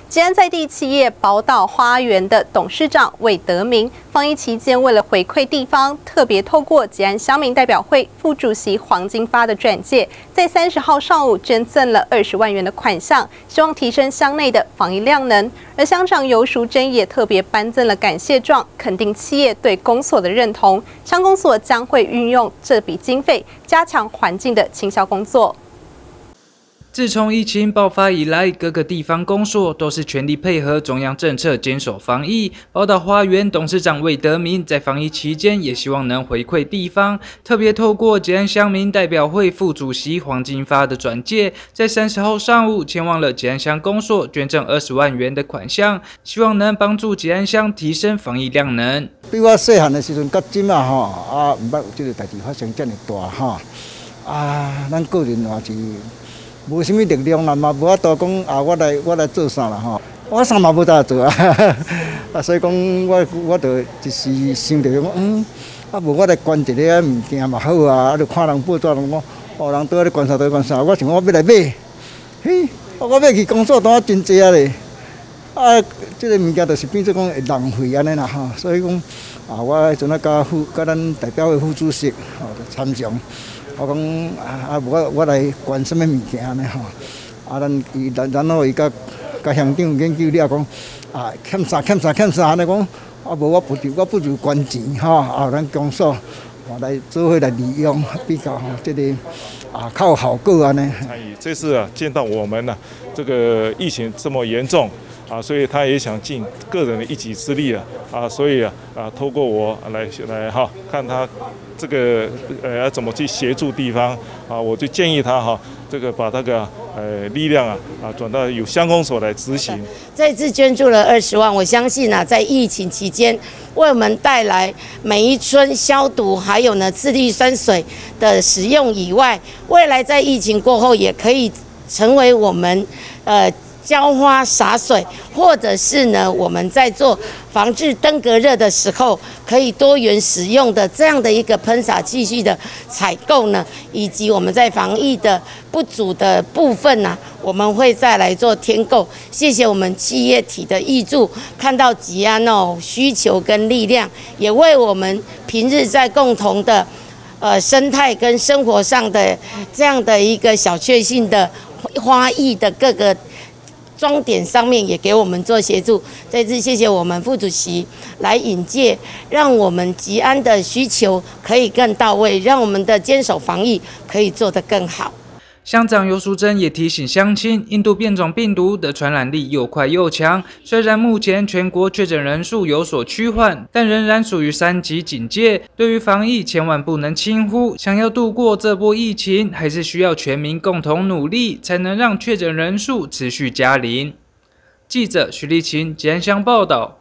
吉安在地企业宝岛花园的董事长魏德明，防疫期间为了回馈地方，特别透过吉安乡民代表会副主席黄金发的转介，在30号上午捐赠了20万元的款项，希望提升乡内的防疫量能。而乡长游淑珍也特别颁赠了感谢状，肯定企业对公所的认同。乡公所将会运用这笔经费，加强环境的清消工作。 自从疫情爆发以来，各个地方公所都是全力配合中央政策，坚守防疫。宝岛花园董事长魏德明在防疫期间，也希望能回馈地方，特别透过吉安乡民代表会副主席黄金发的转介，在30号上午前往了吉安乡公所，捐赠20万元的款项，希望能帮助吉安乡提升防疫量能。 对我细汉的时阵，到今啊吼，唔捌有这个代志发生这么大吼，咱个人也是。 无啥物力量啦，嘛无法度讲我来做啥啦吼，我啥嘛无得做啊，所以讲我就一时想着讲，无我来捐一个物件嘛好啊，就看人报纸人讲，人倒咧捐啥倒捐啥，我想我要来买，嘿，我要去公所当真济啊咧，这个物件就是变做讲会浪费安尼啦吼，所以讲我迄阵甲咱代表会副主席参详。 我讲我来捐什么物件呢吼？然后伊甲乡长研究了讲欠啥安尼讲，无我不如捐钱吼，咱公所来做伙来利用，比较这个较有效果安尼。 参与这次见到我们这个疫情这么严重。 所以他也想尽个人的一己之力所以透过我来看他这个要怎么去协助地方我就建议他这个把那个力量转到由乡公所来执行。 这次捐助了20万，我相信在疫情期间为我们带来每一村消毒，还有次氯酸水的使用以外，未来在疫情过后也可以成为我们浇花洒水，或者是我们在做防治登革热的时候，可以多元使用的这样的一个喷洒器具的采购以及我们在防疫的不足的部分我们会再来做添购。谢谢我们企业体的挹注，看到吉安需求跟力量，也为我们平日在共同的生态跟生活上的这样的一个小确幸的花艺的各个。 装点上面也给我们做协助，再次谢谢我们副主席来引介，让我们吉安的需求可以更到位，让我们的坚守防疫可以做得更好。 乡长游淑珍也提醒乡亲，印度变种病毒的传染力又快又强。虽然目前全国确诊人数有所趋缓，但仍然属于3级警戒。对于防疫，千万不能轻忽。想要度过这波疫情，还是需要全民共同努力，才能让确诊人数持续加零。记者徐立琴吉安乡报道。